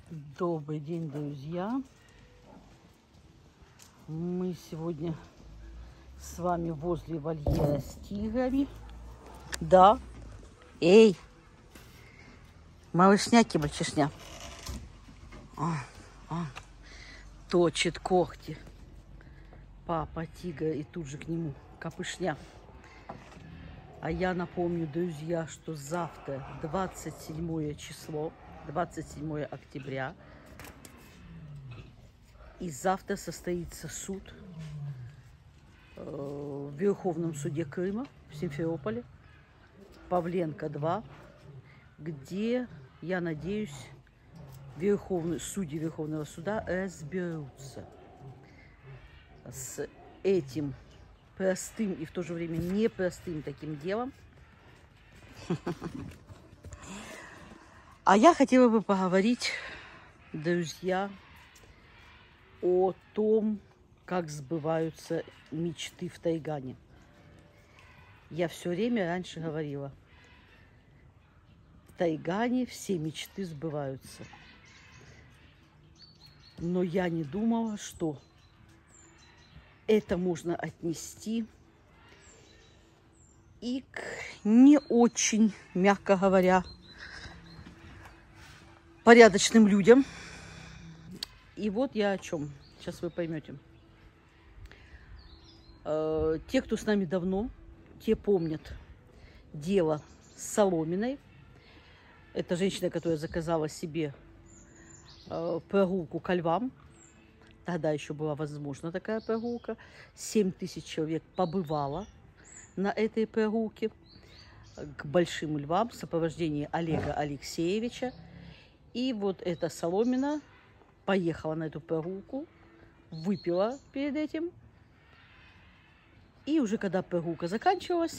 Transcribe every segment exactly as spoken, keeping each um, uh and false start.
Добрый день, друзья! Мы сегодня с вами возле вольера с тиграми. Да. Эй! Малышняки, мальчишня. А, а. Точит когти. Папа тигр и тут же к нему капышня. А я напомню, друзья, что завтра двадцать седьмое число, двадцать седьмое октября. И завтра состоится суд э, в Верховном суде Крыма в Симферополе, Павленко два, где, я надеюсь, Верховный, судьи Верховного суда разберутся с этим простым и в то же время непростым таким делом. А я хотела бы поговорить, друзья, о том, как сбываются мечты в тайгане. Я все время раньше говорила, в тайгане все мечты сбываются. Но я не думала, что это можно отнести и к не очень, мягко говоря, порядочным людям. И вот я о чем. Сейчас вы поймете. Э, те, кто с нами давно, те помнят дело с Соломиной. Это женщина, которая заказала себе э, прогулку ко львам. Тогда еще была возможна такая прогулка. семь тысяч человек побывало на этой прогулке к большим львам в сопровождении Олега Алексеевича. И вот эта Соломина поехала на эту прогулку, выпила перед этим. И уже когда прогулка заканчивалась,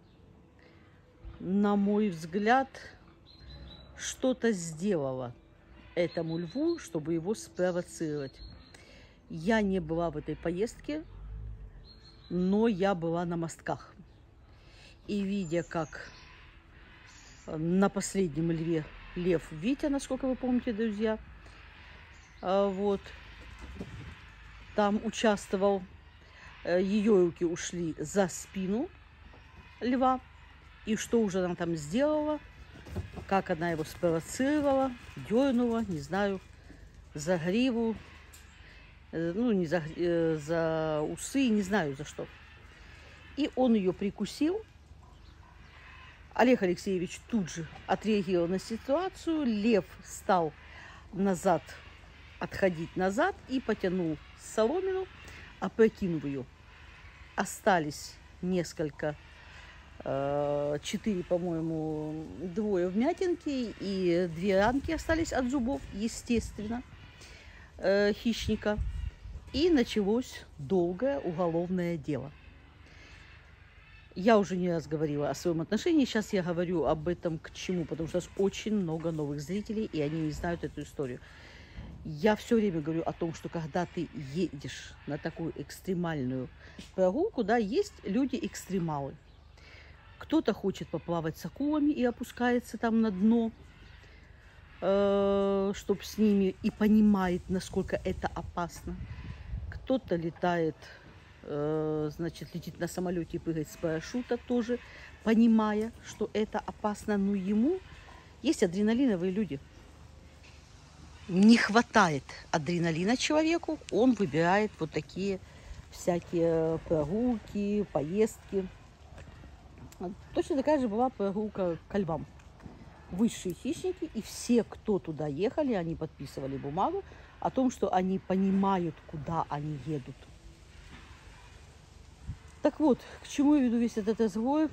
на мой взгляд, что-то сделала этому льву, чтобы его спровоцировать. Я не была в этой поездке, но я была на мостках. И видя, как на последнем льве лев Витя, насколько вы помните, друзья, вот, там участвовал, ее руки ушли за спину льва. И что уже она там сделала, как она его спровоцировала, дернула, не знаю, за гриву, ну, не за, э, за усы, не знаю за что. И он ее прикусил. Олег Алексеевич тут же отреагировал на ситуацию. Лев стал назад, отходить назад и потянул Соломину, опрокинув ее. Остались несколько, э, четыре, по-моему, двое вмятинки и две ранки остались от зубов, естественно, э, хищника. И началось долгое уголовное дело. Я уже не раз говорила о своем отношении, сейчас я говорю об этом к чему, потому что у нас очень много новых зрителей, и они не знают эту историю. Я все время говорю о том, что когда ты едешь на такую экстремальную прогулку, да, есть люди-экстремалы. Кто-то хочет поплавать с акулами и опускается там на дно, э, чтобы с ними, и понимает, насколько это опасно. Кто-то летает, э, значит, летит на самолете и прыгает с парашюта тоже, понимая, что это опасно. Но ему есть адреналиновые люди. Не хватает адреналина человеку, он выбирает вот такие всякие прогулки, поездки. Точно такая же была прогулка ко львам. Высшие хищники, и все, кто туда ехали, они подписывали бумагу о том, что они понимают, куда они едут. Так вот, к чему я веду весь этот разговор?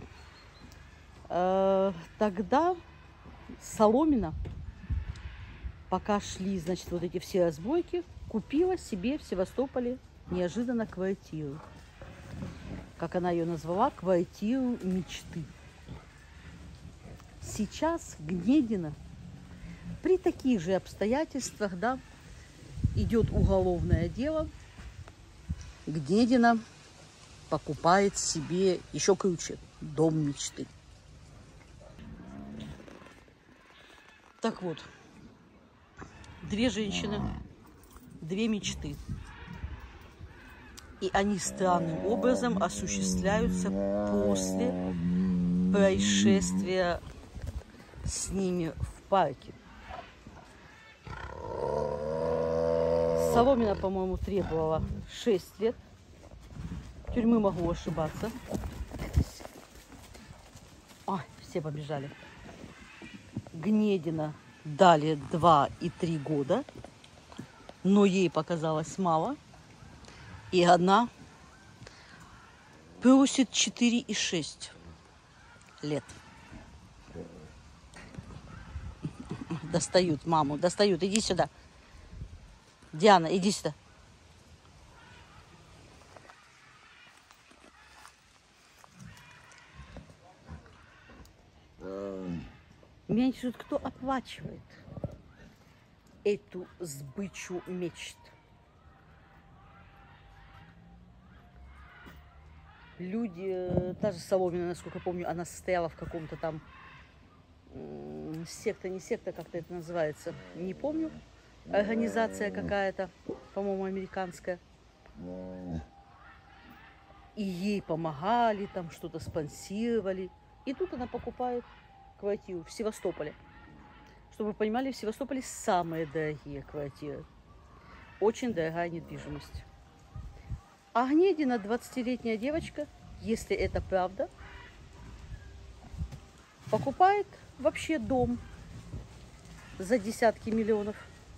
Тогда Соломина, пока шли, значит, вот эти все разбойки, купила себе в Севастополе неожиданно квартиру. Как она ее назвала, квартиру мечты. Сейчас Гнедина при таких же обстоятельствах, да, идет уголовное дело. Гнедина покупает себе еще круче дом мечты. Так вот, две женщины, две мечты. И они странным образом осуществляются после происшествия с ними в парке. Соломина, по-моему, требовала шесть лет. Тюрьмы могу ошибаться. Ой, все побежали. Гнедина дали два и три года, но ей показалось мало. И она просит четыре и шесть лет. Достают маму, достают. Иди сюда. Диана, иди сюда. Меня интересует, кто оплачивает эту сбычу мечт. Люди, та же Соломина, насколько помню, она состояла в каком-то там секта, не секта, как-то это называется, не помню. Организация какая-то, по-моему, американская. И ей помогали, там что-то спонсировали. И тут она покупает квартиру в Севастополе. Чтобы вы понимали, в Севастополе самые дорогие квартиры. Очень дорогая недвижимость. А Гнедина, двадцатилетняя девочка, если это правда, покупает вообще дом за десятки миллионов.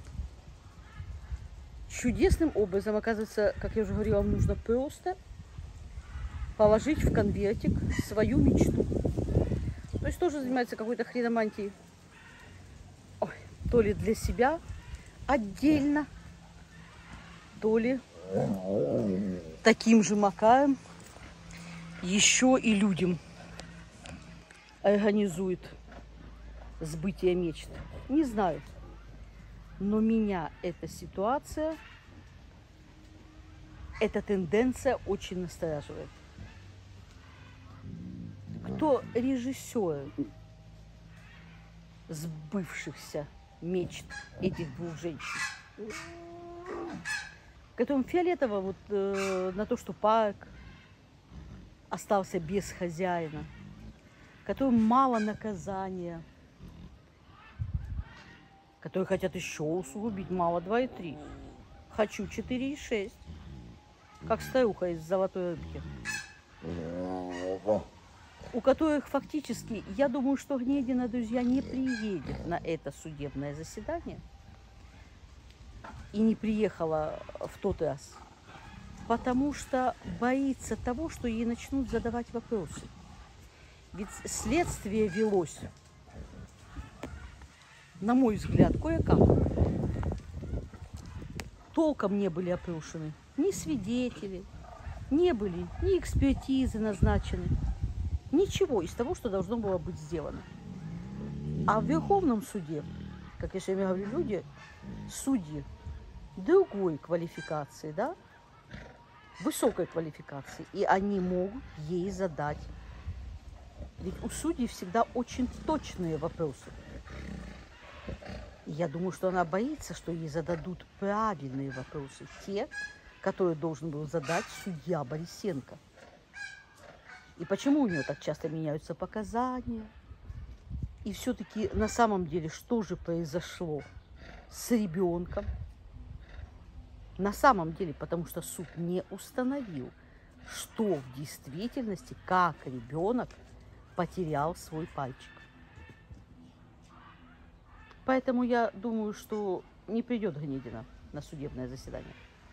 Чудесным образом, оказывается, как я уже говорила, вам нужно просто положить в конвертик свою мечту. То есть тоже занимается какой-то хреномантией. Ой, то ли для себя отдельно, то ли таким же макаром еще и людям организует сбытие мечт. Не знаю. Но меня эта ситуация, эта тенденция очень настораживает. Кто режиссер сбывшихся мечт этих двух женщин? Которым фиолетово вот, э, на то, что парк остался без хозяина, которым мало наказания, которые хотят еще усугубить, мало два и три. Хочу четыре и шесть. Как старуха из «Золотой рыбки». У которых фактически, я думаю, что Гнедина, друзья, не приедет на это судебное заседание. И не приехала в тот раз. Потому что боится того, что ей начнут задавать вопросы. Ведь следствие велось, на мой взгляд, кое-как. Толком не были опрошены ни свидетели, не были ни экспертизы назначены. Ничего из того, что должно было быть сделано. А в Верховном суде, как я все время говорю, люди, судьи другой квалификации, да, высокой квалификации, и они могут ей задать. Ведь у судей всегда очень точные вопросы. И я думаю, что она боится, что ей зададут правильные вопросы, те, которые должен был задать судья Борисенко. И почему у нее так часто меняются показания? И все-таки на самом деле, что же произошло с ребенком? На самом деле, потому что суд не установил, что в действительности, как ребенок потерял свой пальчик. Поэтому я думаю, что не придет Гнедина на судебное заседание.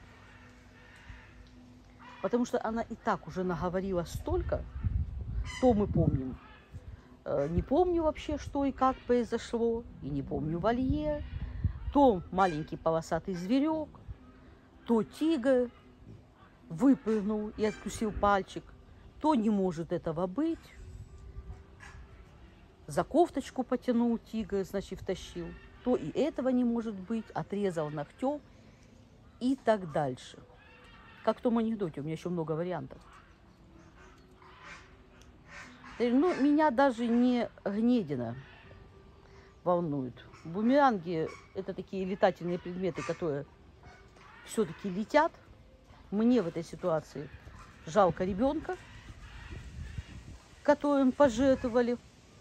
Потому что она и так уже наговорила столько, то мы помним. Не помню вообще, что и как произошло, и не помню вольер, то маленький полосатый зверек, то тигр выпрыгнул и откусил пальчик, то не может этого быть. За кофточку потянул тигр, значит, втащил. То и этого не может быть, отрезал ногтем и так дальше. Как в том анекдоте, у меня еще много вариантов. Ну, меня даже не Гнедина волнует. Бумеранги – это такие летательные предметы, которые все-таки летят. Мне в этой ситуации жалко ребенка, которым пожертвовали,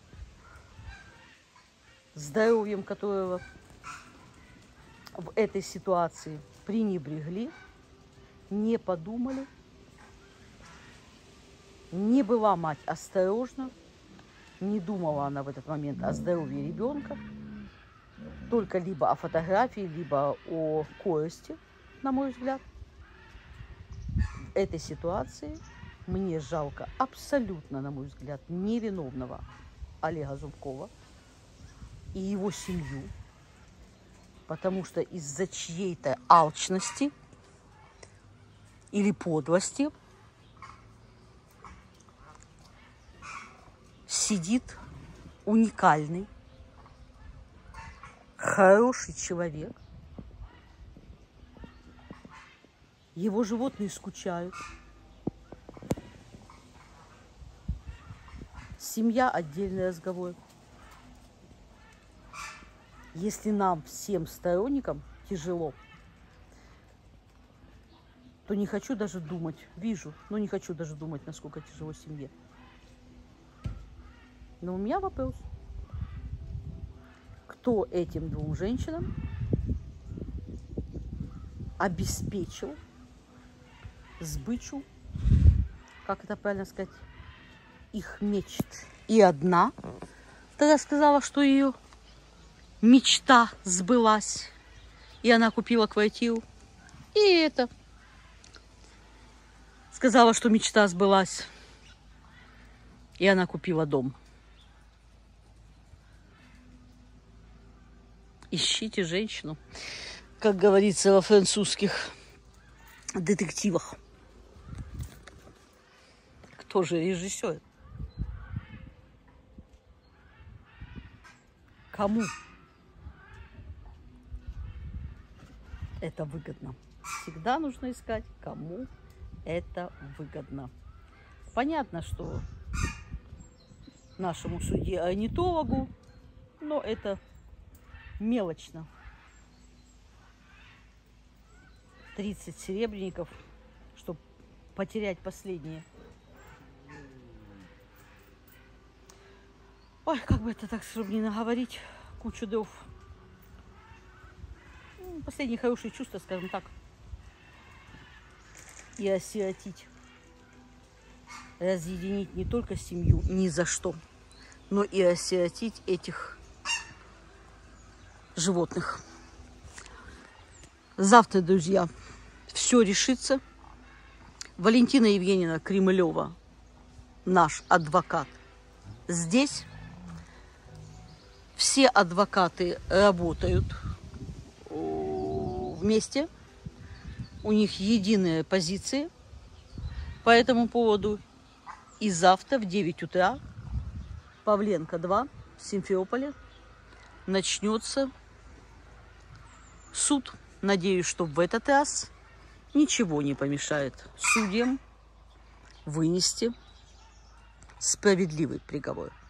здоровьем которого в этой ситуации пренебрегли, не подумали. Не была мать осторожна, не думала она в этот момент о здоровье ребенка, только либо о фотографии, либо о корости, на мой взгляд. В этой ситуации мне жалко абсолютно, на мой взгляд, невиновного Олега Зубкова и его семью, потому что из-за чьей-то алчности или подлости сидит уникальный, хороший человек. Его животные скучают. Семья – отдельный разговор. Если нам, всем сторонникам, тяжело, то не хочу даже думать. Вижу, но не хочу даже думать, насколько тяжело семье. Но у меня вопрос. Кто этим двум женщинам обеспечил сбычу, как это правильно сказать, их мечт? И одна тогда сказала, что ее мечта сбылась, и она купила квартиру. И это сказала, что мечта сбылась, и она купила дом. Ищите женщину, как говорится во французских детективах. Кто же режиссер? Кому это выгодно? Всегда нужно искать, кому это выгодно. Понятно, что нашему судье-орнитологу, но это мелочно. тридцать серебряников, чтобы потерять последние. Ой, как бы это так, чтобы не наговорить кучу дров. Последние хорошие чувства, скажем так. И осиротить. Разъединить не только семью ни за что, но и осиротить этих животных. Завтра, друзья, все решится. Валентина Евгеньевна Кремлева, наш адвокат, здесь. Все адвокаты работают вместе. У них единые позиции по этому поводу. И завтра в девять утра Павленко два в Симферополе начнется суд. Надеюсь, что в этот раз ничего не помешает судьям вынести справедливый приговор.